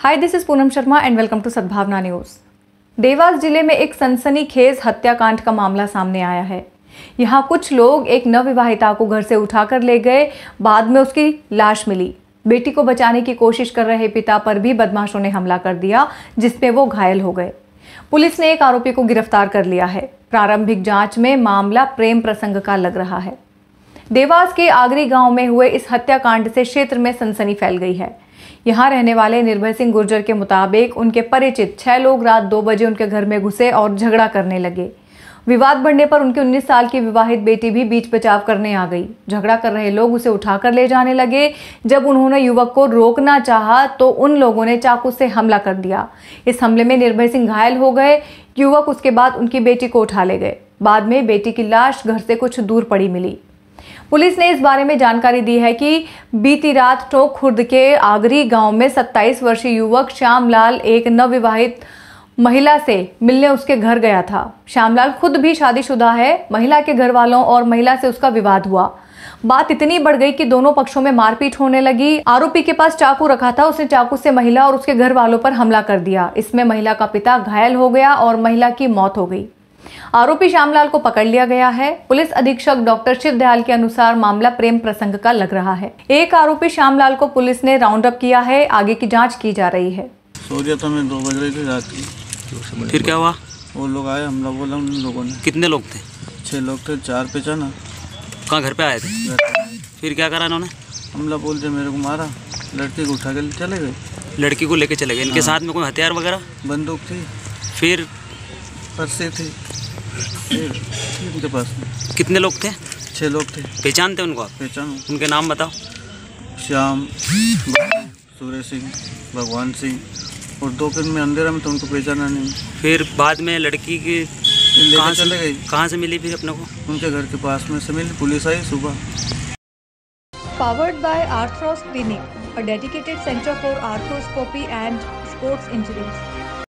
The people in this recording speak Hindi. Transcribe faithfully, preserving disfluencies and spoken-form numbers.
Hi, this is Poonam Sharma and welcome to Sadbhavna news. Dewas जिले में एक सनसनीखेज हत्याकांड का मामला सामने आया है। यहाँ कुछ लोग एक नवविवाहिता को घर से उठाकर ले गए, बाद में उसकी लाश मिली। बेटी को बचाने की कोशिश कर रहे पिता पर भी बदमाशों ने हमला कर दिया, जिसमें वो घायल हो गए। पुलिस ने एक आरोपी को गिरफ्तार कर लिया है। प्रारंभिक जांच में मामला प्रेम प्रसंग का लग रहा है। देवास के आगरी गांव में हुए इस हत्याकांड से क्षेत्र में सनसनी फैल गई है। यहां रहने वाले निर्भय सिंह गुर्जर के मुताबिक उनके परिचित छह लोग रात दो बजे उनके घर में घुसे और झगड़ा करने लगे। विवाद बढ़ने पर उनकी उन्नीस साल की विवाहित बेटी भी बीच बचाव करने आ गई। झगड़ा कर रहे लोग उसे उठाकर ले जाने लगे। जब उन्होंने युवक को रोकना चाहा तो उन लोगों ने चाकू से हमला कर दिया। इस हमले में निर्भय सिंह घायल हो गए। युवक उसके बाद उनकी बेटी को उठा ले गए। बाद में बेटी की लाश घर से कुछ दूर पड़ी मिली। पुलिस ने इस बारे में जानकारी दी है कि बीती रात टोक खुर्द के आगरी गांव में सत्ताईस वर्षीय युवक श्यामलाल एक नवविवाहित महिला से मिलने उसके घर गया था। श्यामलाल खुद भी शादीशुदा है। महिला के घर वालों और महिला से उसका विवाद हुआ। बात इतनी बढ़ गई कि दोनों पक्षों में मारपीट होने लगी। आरोपी के पास चाकू रखा था, उसने चाकू से महिला और उसके घर वालों पर हमला कर दिया। इसमें महिला का पिता घायल हो गया और महिला की मौत हो गई। आरोपी श्यामलाल को पकड़ लिया गया है। पुलिस अधीक्षक डॉक्टर शिवदयाल के अनुसार मामला प्रेम प्रसंग का लग रहा है। एक आरोपी श्यामलाल को पुलिस ने राउंड अप किया है। आगे की जांच की जा रही है। सो गया था मैं, दो बज रही थी रात की। फिर क्या हुआ? वो लोग आए, हमला बोला उन लोगों ने। कितने लोग थे? छह लोग थे, चार पहचाना। कहाँ घर पे आए थे? फिर क्या करा इन्होंने? हमला बोल के मेरे को मारा, लड़की को उठा के चले गए। लड़की को लेके चले गए। इनके साथ में कोई हथियार वगैरह? बंदूक थी, फिर पर्से थी उनके पास में। कितने लोग थे? छह लोग थे। पहचानते उनको आप? पहचानो। उनके नाम बताओ। श्याम, सूर्य सिंह, भगवान सिंह, और दो दिन में अंधेरा में तो उनको पहचाना नहीं। फिर बाद में लड़की की कहाँ चले गई? कहाँ से मिली फिर अपने को? उनके घर के पास में से मिली। पुलिस आई सुबह। Powered by Arthros Clinic, a dedicated center for arthroscopy and sports injuries.